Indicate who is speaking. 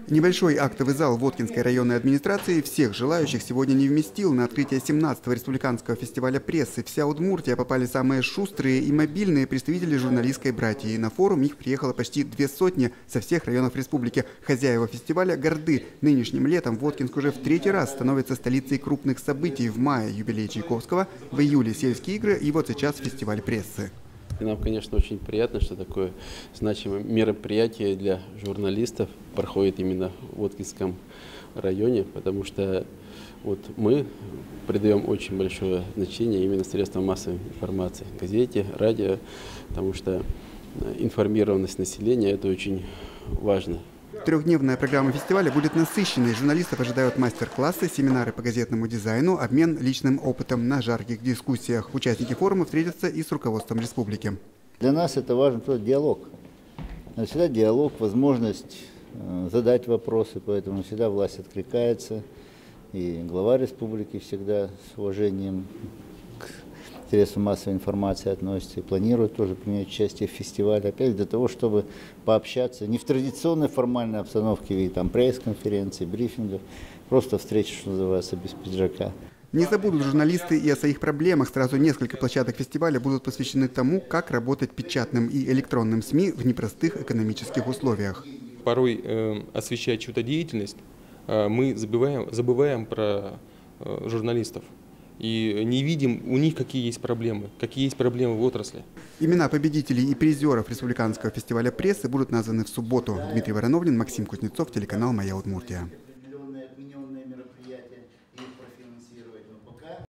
Speaker 1: Небольшой актовый зал Воткинской районной администрации всех желающих сегодня не вместил. На открытие 17-го республиканского фестиваля прессы «Вся Удмуртия» попали самые шустрые и мобильные представители журналистской братьи. На форум их приехало почти 200 со всех районов республики. Хозяева фестиваля горды. Нынешним летом Воткинск уже в 3-й раз становится столицей крупных событий. В мае юбилей Чайковского, в июле сельские игры и вот сейчас фестиваль прессы.
Speaker 2: И нам, конечно, очень приятно, что такое значимое мероприятие для журналистов проходит именно в Воткинском районе, потому что вот мы придаем очень большое значение именно средствам массовой информации, газете, радио, потому что информированность населения – это очень важно.
Speaker 1: Трехдневная программа фестиваля будет насыщенной. Журналистов ожидают мастер-классы, семинары по газетному дизайну, обмен личным опытом на жарких дискуссиях. Участники форума встретятся и с руководством республики.
Speaker 3: Для нас это важен тот диалог. Всегда диалог, возможность задать вопросы, поэтому всегда власть откликается. И глава республики всегда с уважением к средствам массовой информации относится и планирует тоже принять участие в фестивале. Опять для того, чтобы пообщаться не в традиционной формальной обстановке, в виде там пресс-конференций, брифингов, просто встреча, что называется, без пиджака.
Speaker 1: Не забудут журналисты и о своих проблемах. Сразу несколько площадок фестиваля будут посвящены тому, как работать печатным и электронным СМИ в непростых экономических условиях.
Speaker 4: Порой, освещая чью-то деятельность, мы забываем про журналистов. И не видим у них, какие есть проблемы в отрасли.
Speaker 1: Имена победителей и призеров республиканского фестиваля прессы будут названы в субботу. Дмитрий Вороновлин, Максим Кузнецов, телеканал «Моя Удмуртия».